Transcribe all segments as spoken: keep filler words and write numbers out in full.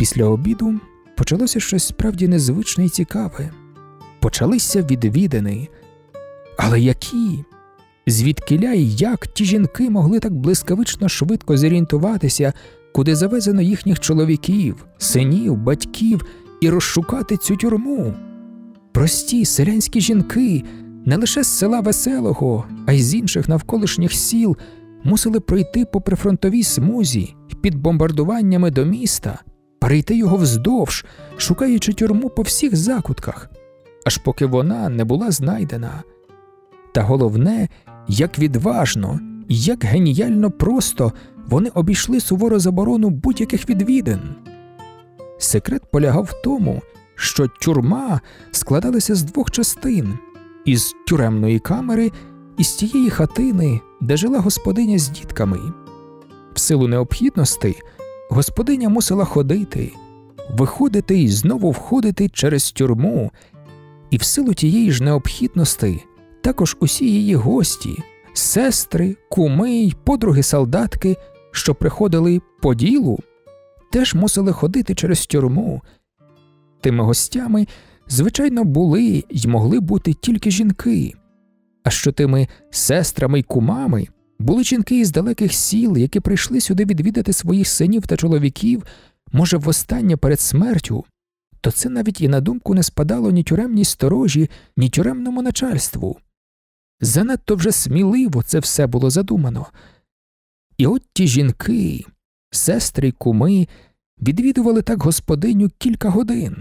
Після обіду почалося щось справді незвичне і цікаве. Почалися відвідини. Але які? Звідкіля і як ті жінки могли так блискавично швидко зорієнтуватися, куди завезено їхніх чоловіків, синів, батьків, і розшукати цю тюрму? Прості селянські жінки, не лише з села Веселого, а й з інших навколишніх сіл, мусили пройти по прифронтовій смузі під бомбардуваннями до міста, перейти його вздовж, шукаючи тюрму по всіх закутках, аж поки вона не була знайдена. Та головне, як відважно і як геніально просто вони обійшли сувору заборону будь-яких відвідин. Секрет полягав в тому, що тюрма складалася з двох частин – із тюремної камери і з тієї хатини, де жила господиня з дітками. В силу необхідності господиня мусила ходити, виходити і знову входити через тюрму, і в силу тієї ж необхідності також усі її гості, сестри, куми й подруги-солдатки, що приходили по ділу, теж мусили ходити через тюрму. Тими гостями, звичайно, були й могли бути тільки жінки, а що тими сестрами й кумами були жінки із далеких сіл, які прийшли сюди відвідати своїх синів та чоловіків, може, востаннє перед смертю, то це навіть і на думку не спадало ні тюремній сторожі, ні тюремному начальству. Занадто вже сміливо це все було задумано. І от ті жінки, сестри й куми, відвідували так господиню кілька годин.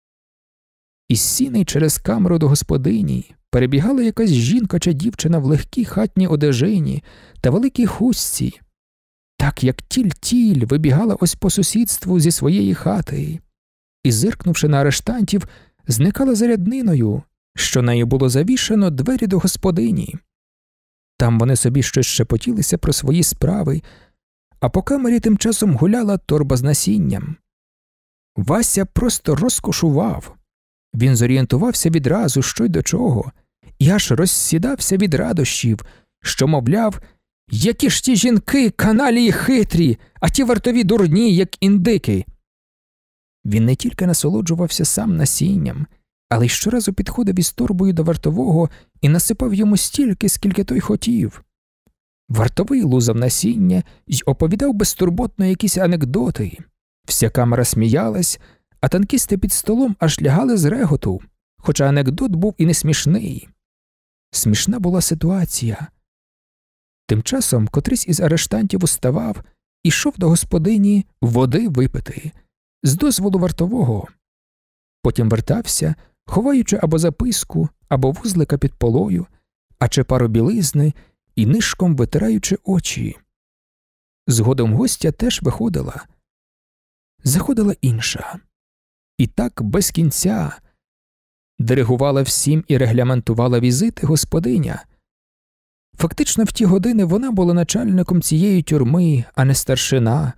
Із сіней через камеру до господині перебігала якась жінка чи дівчина в легкій хатній одежині та великій хустці, так як тіль-тіль вибігала ось по сусідству зі своєї хати і, зиркнувши на арештантів, зникала за рядниною, що нею було завішано двері до господині. Там вони собі щось шепотілися про свої справи, а по камері тим часом гуляла торба з насінням. Вася просто розкошував. Він зорієнтувався відразу, що й до чого, і аж розсідався від радощів, що, мовляв, які ж ті жінки каналі й хитрі, а ті вартові дурні, як індики. Він не тільки насолоджувався сам насінням, але й щоразу підходив із торбою до вартового і насипав йому стільки, скільки той хотів. Вартовий лузав насіння й оповідав безтурботно якісь анекдоти. Вся камера сміялась, а танкісти під столом аж лягали з реготу, хоча анекдот був і не смішний. Смішна була ситуація. Тим часом котрийсь із арештантів уставав і йшов до господині води випити, з дозволу вартового. Потім вертався, ховаючи або записку, або вузлика під полою, а чи пару білизни, і нишком витираючи очі. Згодом гостя теж виходила. Заходила інша. І так без кінця. Диригувала всім і регламентувала візити господиня. Фактично в ті години вона була начальником цієї тюрми, а не старшина.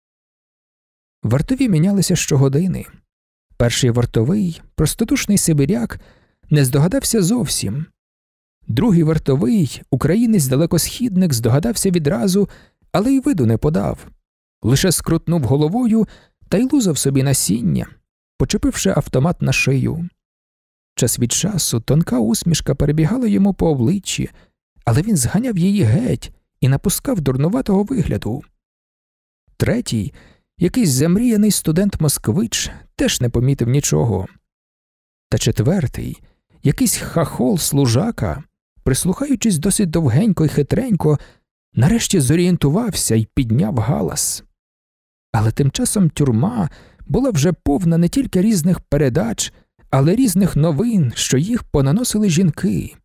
Вартові мінялися щогодини. Перший вартовий, простодушний сибиряк, не здогадався зовсім. Другий вартовий, українець-далекосхідник, здогадався відразу, але й виду не подав. Лише скрутнув головою та й лузав собі насіння, почепивши автомат на шию. Час від часу тонка усмішка перебігала йому по обличчі, але він зганяв її геть і напускав дурнуватого вигляду. Третій, якийсь замріяний студент-москвич, теж не помітив нічого. Та четвертий, якийсь хахол-служака, прислухаючись досить довгенько й хитренько, нарешті зорієнтувався й підняв галас. Але тим часом тюрма була вже повна не тільки різних передач, але різних новин, що їх понаносили жінки.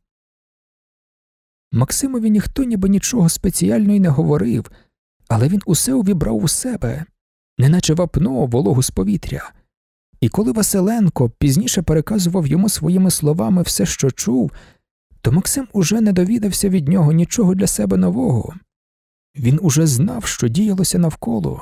Максимові ніхто ніби нічого спеціально й не говорив, але він усе увібрав у себе, неначе вапно вологу з повітря. І коли Василенко пізніше переказував йому своїми словами все, що чув, то Максим уже не довідався від нього нічого для себе нового. Він уже знав, що діялося навколо.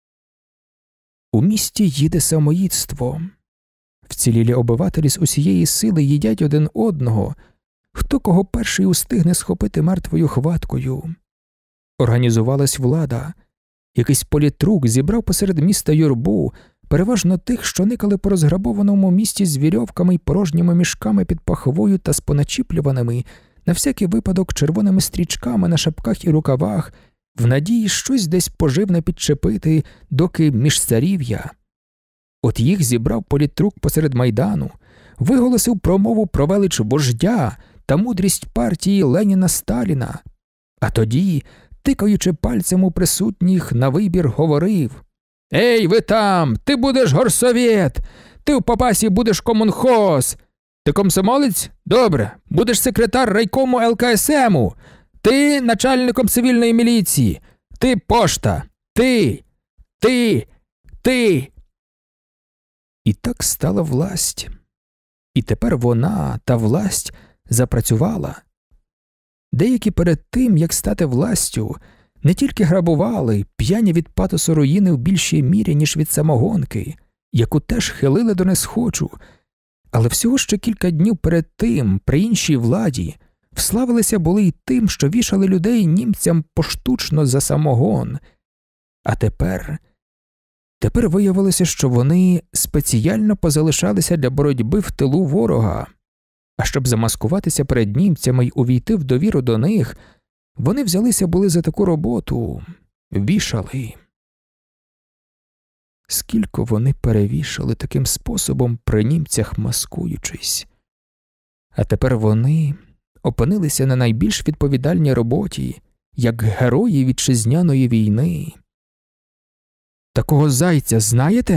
У місті їде самоїдство. Вцілілі обивателі з усієї сили їдять один одного, хто кого перший устигне схопити мертвою хваткою. Організувалась влада. Якийсь політрук зібрав посеред міста юрбу, переважно тих, що никали по розграбованому місті з вірьовками й порожніми мішками під пахвою та з поначіплюваними, на всякий випадок, червоними стрічками на шапках і рукавах, в надії щось десь поживне підчепити, доки міжцарів'я. От їх зібрав політрук посеред майдану, виголосив промову про велич вождя та мудрість партії Леніна-Сталіна, а тоді, тикаючи пальцем у присутніх, на вибір говорив: «Ей, ви там! Ти будеш горсовєт! Ти в Попасі будеш комунхоз! Ти комсомолець? Добре! Будеш секретар райкому ел ка ес ему! Ти начальником цивільної міліції! Ти пошта! Ти! Ти! Ти!» І так стала власть. І тепер вона, та власть, запрацювала. Деякі перед тим, як стати властю, не тільки грабували, п'яні від патосу руїни в більшій мірі, ніж від самогонки, яку теж хилили до несхочу, але всього ще кілька днів перед тим, при іншій владі, вславилися були й тим, що вішали людей німцям поштучно за самогон. А тепер... Тепер виявилося, що вони спеціально позалишалися для боротьби в тилу ворога, а щоб замаскуватися перед німцями й увійти в довіру до них, вони взялися були за таку роботу, вішали. Скільки вони перевішали таким способом при німцях, маскуючись. А тепер вони опинилися на найбільш відповідальній роботі, як герої вітчизняної війни. «Такого зайця знаєте?»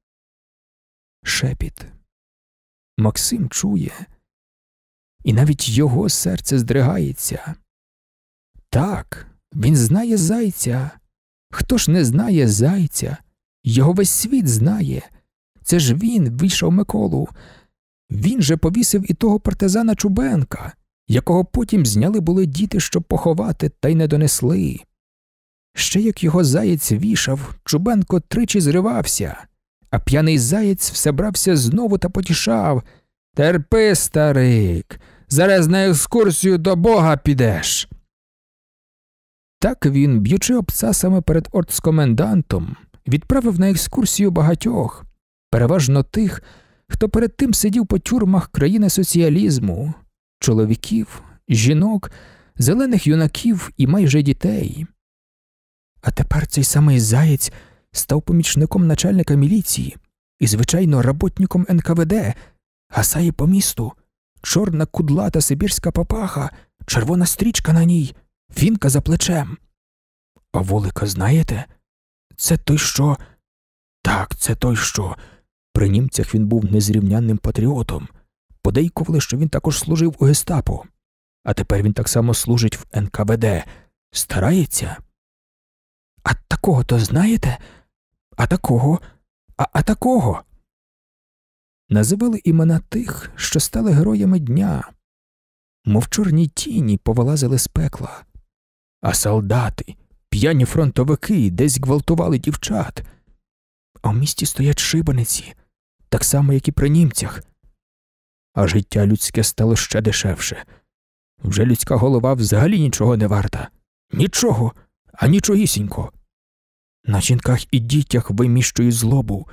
Шепіт. Максим чує, і навіть його серце здригається. Так, він знає зайця. Хто ж не знає зайця? Його весь світ знає. Це ж він вийшов Миколу. Він же повісив і того партизана Чубенка, якого потім зняли були діти, щоб поховати, та й не донесли. Ще як його заєць вішав, Чубенко тричі зривався, а п'яний заєць все брався знову та потішав: «Терпи, старик, зараз на екскурсію до Бога підеш». Так він, б'ючи обцасами перед оргкомендантом, відправив на екскурсію багатьох, переважно тих, хто перед тим сидів по тюрмах країни соціалізму, чоловіків, жінок, зелених юнаків і майже дітей. А тепер цей самий заєць став помічником начальника міліції і, звичайно, работником ен ка ве де, гасає по місту, чорна кудлата сибірська папаха, червона стрічка на ній, фінка за плечем. А Волика знаєте? Це той, що... Так, це той, що... При німцях він був незрівнянним патріотом. Подейкували, що він також служив у гестапо. А тепер він так само служить в ен ка ве де. Старається. А такого-то знаєте? А такого? А, а такого? Називали імена тих, що стали героями дня. Мов чорні тіні повилазили з пекла. А солдати, п'яні фронтовики десь гвалтували дівчат. А в місті стоять шибениці, так само, як і при німцях. А життя людське стало ще дешевше. Вже людська голова взагалі нічого не варта. Нічого, а нічогісінько. На жінках і дітях виміщують злобу.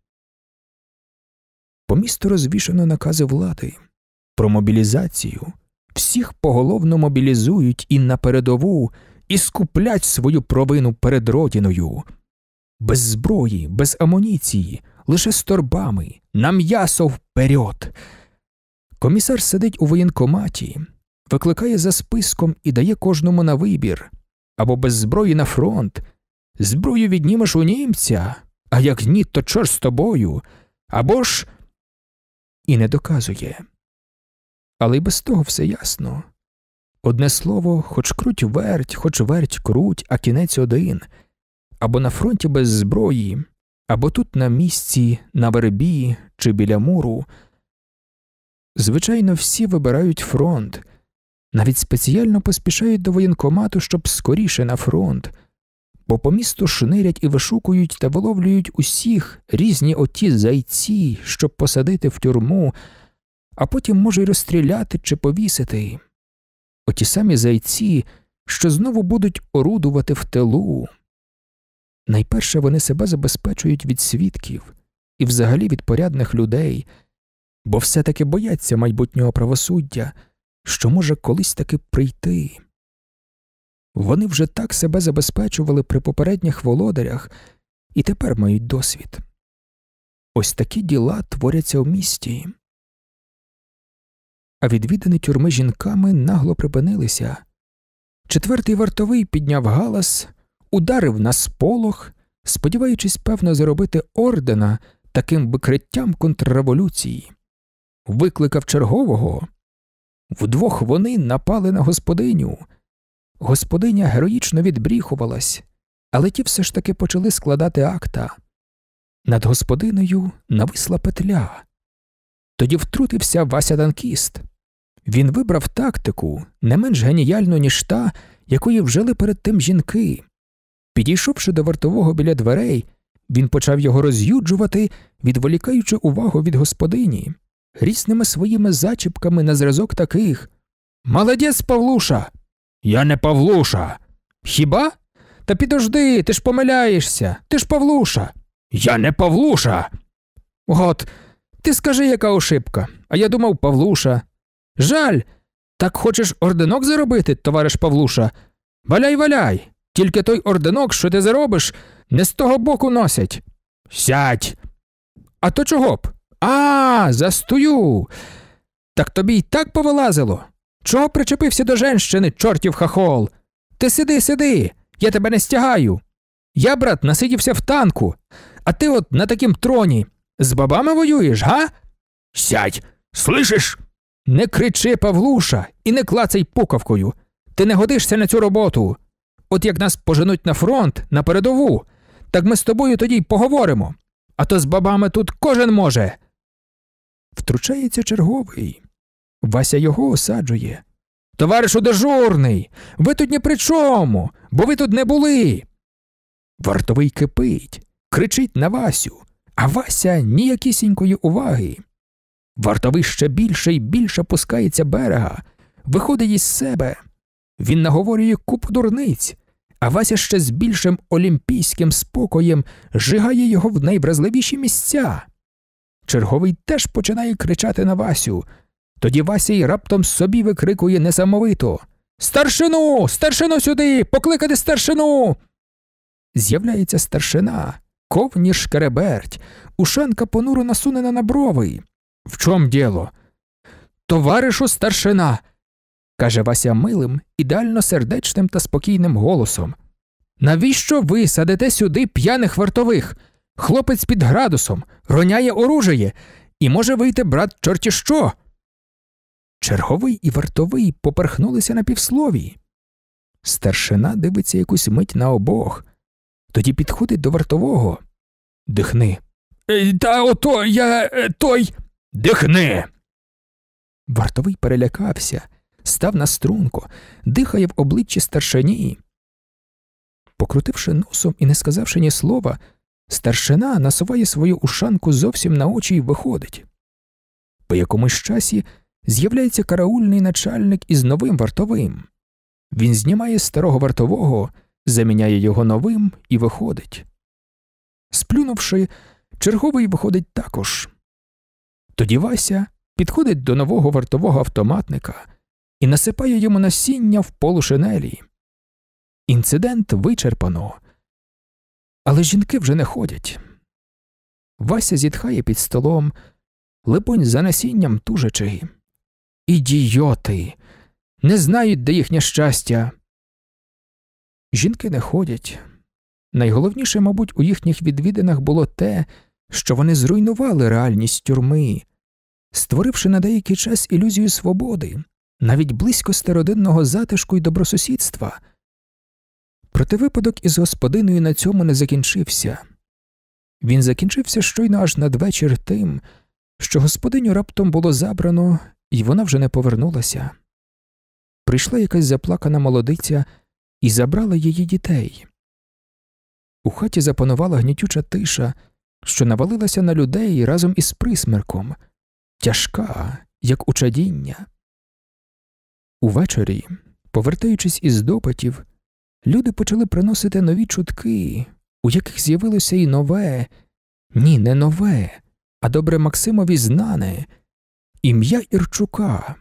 По місту розвішано накази влади про мобілізацію. Всіх поголовно мобілізують і на передову, і скуплять свою провину перед родиною. Без зброї, без амуніції, лише з торбами, на м'ясо вперед. Комісар сидить у воєнкоматі, викликає за списком і дає кожному на вибір. Або без зброї на фронт. Зброю віднімеш у німця, а як ні, то чор з тобою. Або ж... І не доказує. Але й без того все ясно. Одне слово, хоч круть верть, хоч верть круть, а кінець один. Або на фронті без зброї, або тут на місці, на вербі чи біля муру. Звичайно, всі вибирають фронт. Навіть спеціально поспішають до воєнкомату, щоб скоріше на фронт. Бо по місту шнирять і вишукують та виловлюють усіх різні оті зайці, щоб посадити в тюрму, а потім може й розстріляти чи повісити. Оті самі зайці, що знову будуть орудувати в тилу. Найперше вони себе забезпечують від свідків, і взагалі від порядних людей, бо все-таки бояться майбутнього правосуддя, що може колись таки прийти. Вони вже так себе забезпечували при попередніх володарях і тепер мають досвід. Ось такі діла творяться в місті. А відвідані тюрми жінками нагло припинилися. Четвертий вартовий підняв галас, ударив на сполох, сподіваючись, певно, заробити ордена таким викриттям контрреволюції. Викликав чергового. Вдвох вони напали на господиню. Господиня героїчно відбріхувалась, але ті все ж таки почали складати акта. Над господинею нависла петля. Тоді втрутився Вася-танкіст. Він вибрав тактику, не менш геніальну, ніж та, якої вжили перед тим жінки. Підійшовши до вартового біля дверей, він почав його роз'юджувати, відволікаючи увагу від господині, грісними своїми зачіпками на зразок таких: «Молодець, Павлуша!» «Я не Павлуша!» «Хіба? Та підожди, ти ж помиляєшся, ти ж Павлуша!» «Я не Павлуша!» «От, ти скажи, яка ошибка, а я думав Павлуша!» «Жаль! Так хочеш орденок заробити, товариш Павлуша? Валяй, валяй! Тільки той орденок, що ти заробиш, не з того боку носять!» «Сядь!» «А то чого б?» «А, застою! Так тобі й так повилазило! Чого причепився до женщини, чортів хахол? Ти сиди, сиди, я тебе не стягаю! Я, брат, насидівся в танку, а ти от на такім троні з бабами воюєш, га?» «Сядь! Слышиш?» «Не кричи, Павлуша, і не клацай пукавкою! Ти не годишся на цю роботу! От як нас поженуть на фронт, на передову, так ми з тобою тоді й поговоримо, а то з бабами тут кожен може!» Втручається черговий. Вася його осаджує. «Товаришу дежурний, ви тут ні при чому, бо ви тут не були!» Вартовий кипить, кричить на Васю, а Вася ніякісінької уваги. Вартовий ще більше й більше пускається берега, виходить із себе. Він наговорює купу дурниць, а Вася ще з більшим олімпійським спокоєм жигає його в найвразливіші місця. Черговий теж починає кричати на Васю. Тоді Вася й раптом собі викрикує несамовито: «Старшину! Старшину сюди! Покликати старшину!» З'являється старшина, ковні шкереберть, ушанка понуро насунена на брови. «В чом діло?» «Товаришу старшина!» – каже Вася милим, ідеально сердечним та спокійним голосом. «Навіщо ви садите сюди п'яних вартових? Хлопець під градусом, роняє оружіє, і може вийти, брат, чорті що!» Черговий і вартовий поперхнулися на півслові. Старшина дивиться якусь мить на обох, тоді підходить до вартового. «Дихни!» «Та ото я... той...» «Дихни!» Вартовий перелякався, став на струнку, дихає в обличчі старшині. Покрутивши носом і не сказавши ні слова, старшина насуває свою ушанку зовсім на очі й виходить. По якомусь часі з'являється караульний начальник із новим вартовим. Він знімає старого вартового, заміняє його новим і виходить. Сплюнувши, черговий виходить також. Тоді Вася підходить до нового вартового автоматника і насипає йому насіння в полу шинелі. Інцидент вичерпано. Але жінки вже не ходять. Вася зітхає під столом, либонь за насінням тужачи. Ідіоти! Не знають, де їхнє щастя. Жінки не ходять. Найголовніше, мабуть, у їхніх відвідинах було те, що вони зруйнували реальність тюрми, створивши на деякий час ілюзію свободи, навіть близько стародинного затишку й добросусідства. Проте випадок із господиною на цьому не закінчився. Він закінчився щойно аж надвечір тим, що господиню раптом було забрано, і вона вже не повернулася. Прийшла якась заплакана молодиця і забрала її дітей. У хаті запанувала гнітюча тиша, що навалилася на людей разом із присмерком, тяжка, як учадіння. Увечері, повертаючись із допитів, люди почали приносити нові чутки, у яких з'явилося і нове, Ні, не нове, а добре Максимові знане – ім'я Ірчука.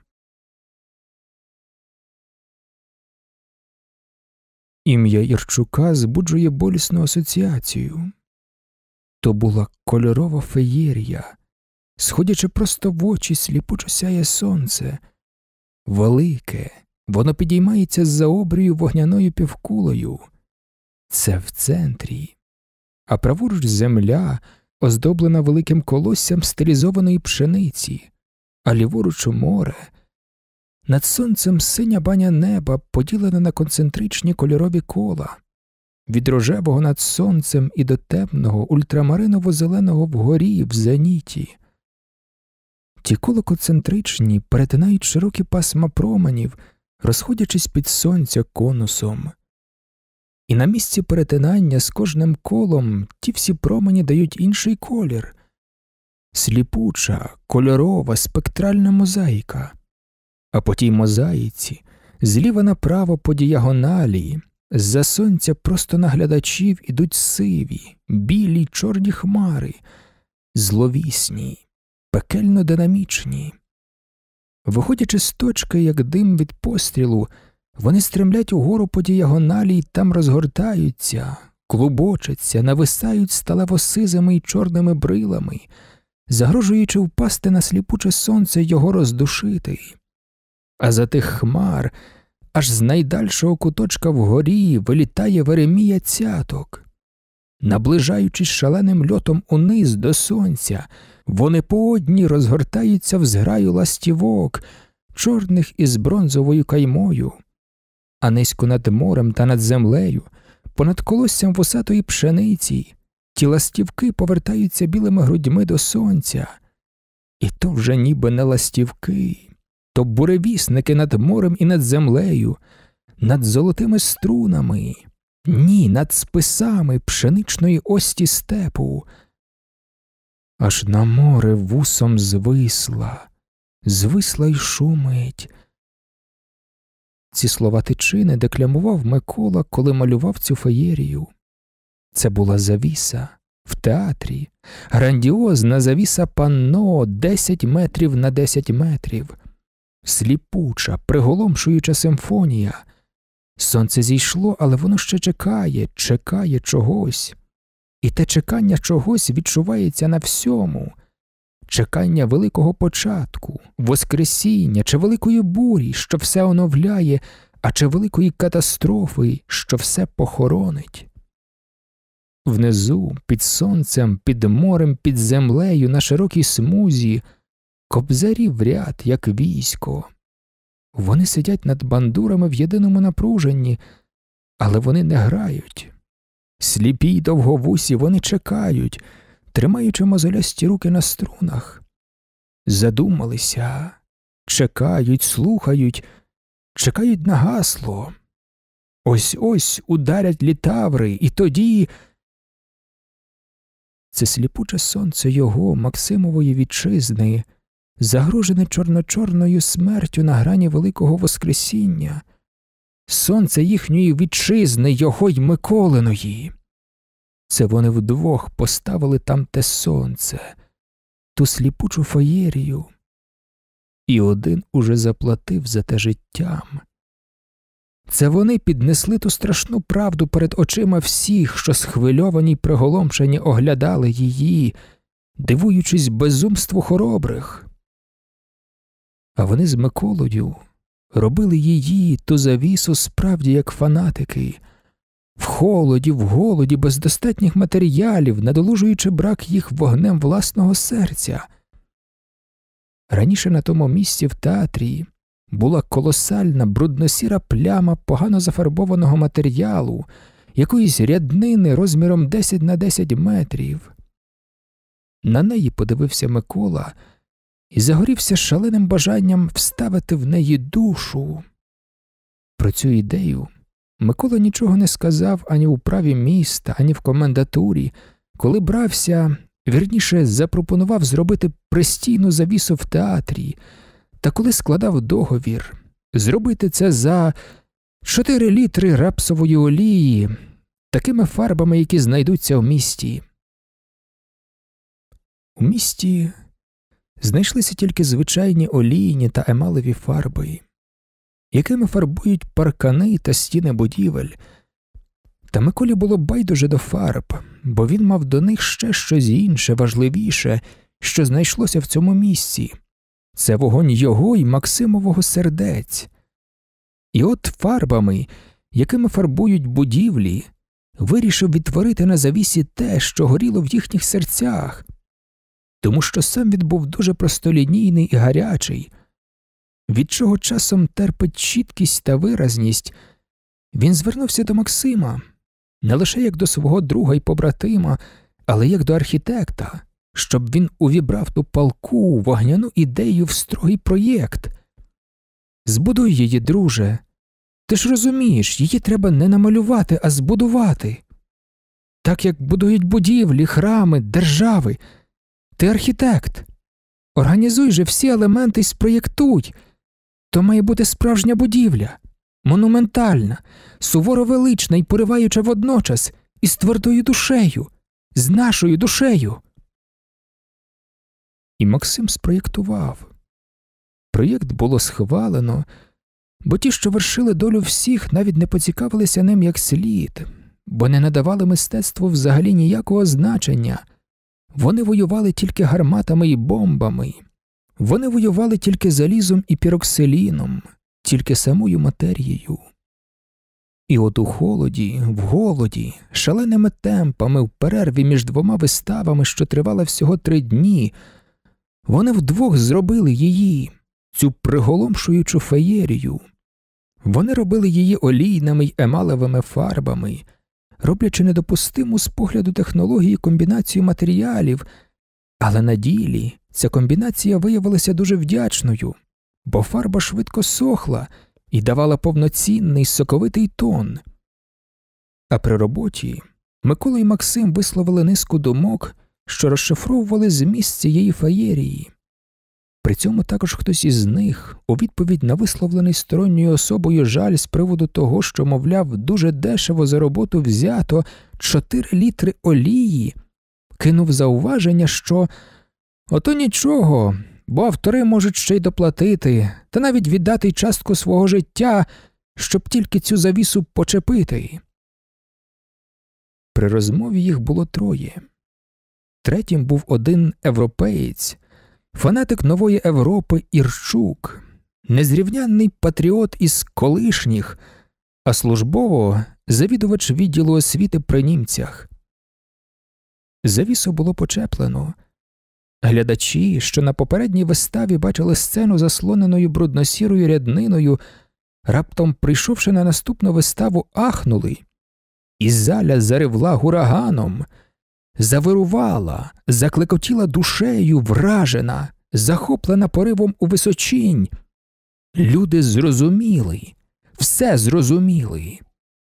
Ім'я Ірчука збуджує болісну асоціацію. То була кольорова феєрія, сходячи просто в очі, сліпучо сяє сонце. Велике, воно підіймається з-за обрію вогняною півкулею. Це в центрі. А праворуч земля, оздоблена великим колоссям стилізованої пшениці, а ліворуч море. Над сонцем синя баня неба поділена на концентричні кольорові кола. Від рожевого над сонцем і до темного ультрамариново-зеленого вгорі в зеніті. Ті кола концентричні перетинають широкі пасма променів, розходячись під сонця конусом. І на місці перетинання з кожним колом ті всі промені дають інший колір. Сліпуча, кольорова, спектральна мозаїка. А по тій мозаїці, зліва направо по діагоналі, з-за сонця просто на глядачів ідуть сиві, білі, чорні хмари, зловісні, пекельно динамічні. Виходячи з точки, як дим від пострілу, вони стремлять угору по діагоналі й там розгортаються, клубочаться, нависають сталево-сизими й чорними брилами, загрожуючи впасти на сліпуче сонце й його роздушити. А за тих хмар, аж з найдальшого куточка вгорі, вилітає Веремія Цяток. Наближаючись шаленим льотом униз до сонця, вони по одній розгортаються в зграю ластівок, чорних із бронзовою каймою. А низько над морем та над землею, понад колоссям вусатої пшениці, ті ластівки повертаються білими грудьми до сонця. І то вже ніби не ластівки, то буревісники над морем і над землею, над золотими струнами, ні, над списами пшеничної ості степу. Аж на море вусом звисла, звисла й шумить. Ці слова тичини декламував Микола, коли малював цю феєрію. Це була завіса в театрі, грандіозна завіса панно десять метрів на десять метрів. Сліпуча, приголомшуюча симфонія. Сонце зійшло, але воно ще чекає, чекає чогось. І те чекання чогось відчувається на всьому. Чекання великого початку, воскресіння чи великої бурі, що все оновляє, а чи великої катастрофи, що все похоронить. Внизу, під сонцем, під морем, під землею, на широкій смузі, кобзарі в ряд, як військо. Вони сидять над бандурами в єдиному напруженні, але вони не грають. Сліпі й довговусі вони чекають, тримаючи мозолясті руки на струнах. Задумалися, чекають, слухають, чекають на гасло. Ось-ось ударять літаври, і тоді... Це сліпуче сонце його, Максимової вітчизни, загрожене чорно-чорною смертю на грані великого воскресіння. Сонце їхньої вітчизни, його й Миколиної. Це вони вдвох поставили там те сонце, ту сліпучу феєрію. І один уже заплатив за те життям. Це вони піднесли ту страшну правду перед очима всіх, що схвильовані й приголомшені оглядали її, дивуючись безумству хоробрих. А вони з Миколою робили її, ту завісу, справді як фанатики, в холоді, в голоді, без достатніх матеріалів, надолужуючи брак їх вогнем власного серця. Раніше на тому місці в театрі була колосальна брудносіра пляма погано зафарбованого матеріалу, якоїсь ряднини розміром десять на десять метрів. На неї подивився Микола і загорівся шаленим бажанням вставити в неї душу. Про цю ідею Микола нічого не сказав ані у праві міста, ані в комендатурі, коли брався, вірніше, запропонував зробити пристійну завісу в театрі, та коли складав договір, зробити це за чотири літри рапсової олії, такими фарбами, які знайдуться в місті. У місті знайшлися тільки звичайні олійні та емалеві фарби, якими фарбують паркани та стіни будівель. Та Миколі було байдуже до фарб, бо він мав до них ще щось інше, важливіше, що знайшлося в цьому місці. Це вогонь його й Максимового сердець. І от фарбами, якими фарбують будівлі, вирішив відтворити на завісі те, що горіло в їхніх серцях, тому що сам він був дуже простолінійний і гарячий, від чого часом терпить чіткість та виразність. Він звернувся до Максима не лише як до свого друга й побратима, але як до архітекта, щоб він увібрав ту палку, вогняну ідею в строгий проєкт. «Збудуй її, друже. Ти ж розумієш, її треба не намалювати, а збудувати. Так, як будують будівлі, храми, держави. Ти архітект. Організуй же всі елементи й спроєктуй. То має бути справжня будівля, монументальна, суворо велична й пориваюча водночас, із твердою душею, з нашою душею». І Максим спроєктував. Проєкт було схвалено, бо ті, що вершили долю всіх, навіть не поцікавилися ним як слід, бо не надавали мистецтву взагалі ніякого значення. Вони воювали тільки гарматами і бомбами. Вони воювали тільки залізом і піроксиліном, тільки самою матерією. І от у холоді, в голоді, шаленими темпами, в перерві між двома виставами, що тривала всього три дні, вони вдвох зробили її, цю приголомшуючу феєрію. Вони робили її олійними й емалевими фарбами, роблячи недопустиму з погляду технології комбінацію матеріалів, але на ділі ця комбінація виявилася дуже вдячною, бо фарба швидко сохла і давала повноцінний соковитий тон. А при роботі Микола і Максим висловили низку думок, що розшифровували зміст цієї феєрії. При цьому також хтось із них, у відповідь на висловлений сторонньою особою жаль з приводу того, що, мовляв, дуже дешево за роботу взято чотири літри олії, кинув зауваження, що «ото нічого, бо автори можуть ще й доплатити, та навіть віддати й частку свого життя, щоб тільки цю завісу почепити». При розмові їх було троє. Третім був один європеєць, фанатик нової Європи Ірчук, незрівнянний патріот із колишніх, а службово завідувач відділу освіти при німцях. Завісу було почеплено. Глядачі, що на попередній виставі бачили сцену заслоненою брудно-сірою рядниною, раптом, прийшовши на наступну виставу, ахнули, і заля заревла гураганом, завирувала, заклекотіла душею, вражена, захоплена поривом у височінь. Люди зрозуміли, все зрозуміли.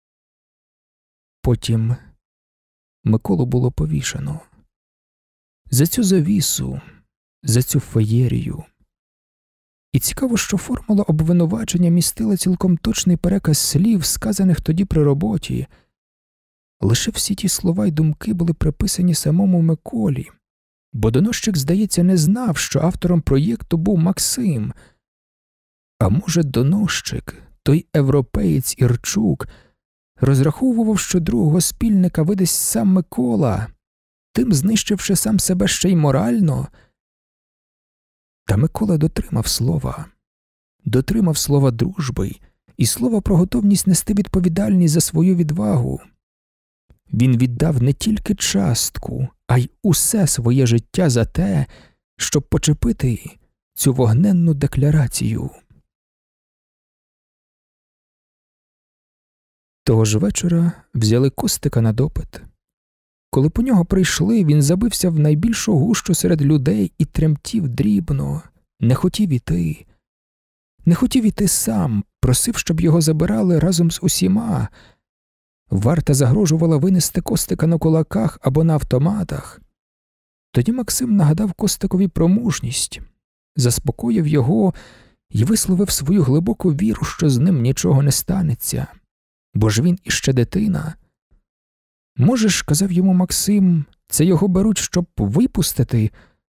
Потім Миколу було повішено. За цю завісу, за цю феєрію. І цікаво, що формула обвинувачення містила цілком точний переказ слів, сказаних тоді при роботі. Лише всі ті слова й думки були приписані самому Миколі, бо доносчик, здається, не знав, що автором проєкту був Максим. А може, доносчик, той європеєць Ірчук, розраховував, що другого спільника видасть сам Микола, тим знищивши сам себе ще й морально? Та Микола дотримав слова. Дотримав слова дружби і слова про готовність нести відповідальність за свою відвагу. Він віддав не тільки частку, а й усе своє життя за те, щоб почепити цю вогненну декларацію. Того ж вечора взяли Костика на допит. Коли по нього прийшли, він забився в найбільшу гущу серед людей і тремтів дрібно, не хотів іти. Не хотів іти сам, просив, щоб його забирали разом з усіма. Варта загрожувала винести Костика на кулаках або на автоматах. Тоді Максим нагадав Костикові про мужність, заспокоїв його і висловив свою глибоку віру, що з ним нічого не станеться, бо ж він іще дитина. Можеш, казав йому Максим, це його беруть, щоб випустити,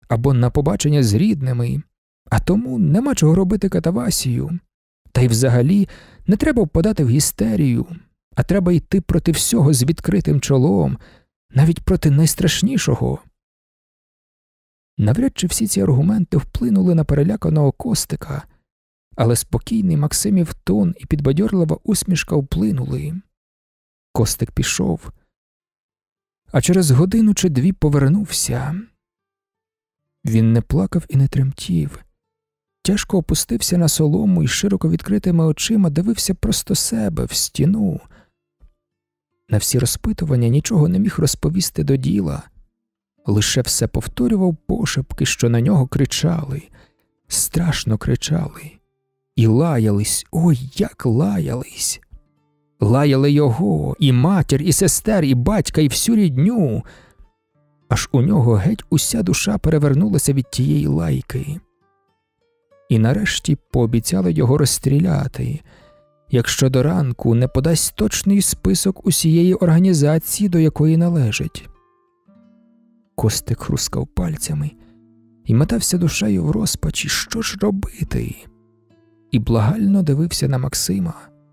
або на побачення з рідними, а тому нема чого робити катавасію. Та й взагалі не треба впадати в гістерію, а треба йти проти всього з відкритим чолом, навіть проти найстрашнішого. Навряд чи всі ці аргументи вплинули на переляканого Костика, але спокійний Максимів тон і підбадьорлива усмішка вплинули. Костик пішов, а через годину чи дві повернувся. Він не плакав і не тремтів. Тяжко опустився на солому і широко відкритими очима дивився просто себе, в стіну. На всі розпитування нічого не міг розповісти до діла. Лише все повторював пошепки, що на нього кричали, страшно кричали. І лаялись, ой, як лаялись. Лаяли його, і матір, і сестер, і батька, і всю рідню. Аж у нього геть уся душа перевернулася від тієї лайки. І нарешті пообіцяли його розстріляти, якщо до ранку не подасть точний список усієї організації, до якої належить. Костик хрускав пальцями і метався душею в розпачі, що ж робити, і благально дивився на Максима.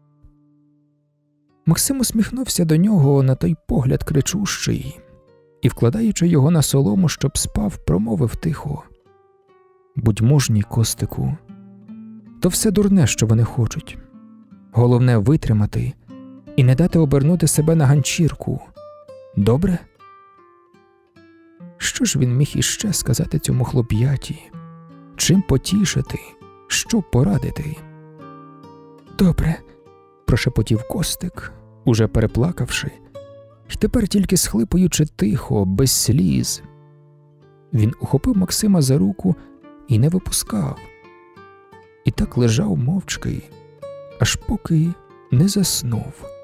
Максим усміхнувся до нього на той погляд кричущий і, вкладаючи його на солому, щоб спав, промовив тихо: «Будь мужній, Костику, то все дурне, що вони хочуть. Головне витримати і не дати обернути себе на ганчірку. Добре?» Що ж він міг іще сказати цьому хлоп'яті? Чим потішити? Що порадити? «Добре», – прошепотів Костик, уже переплакавши, й тепер тільки схлипуючи тихо, без сліз. Він ухопив Максима за руку і не випускав. І так лежав мовчки, аж поки не заснув.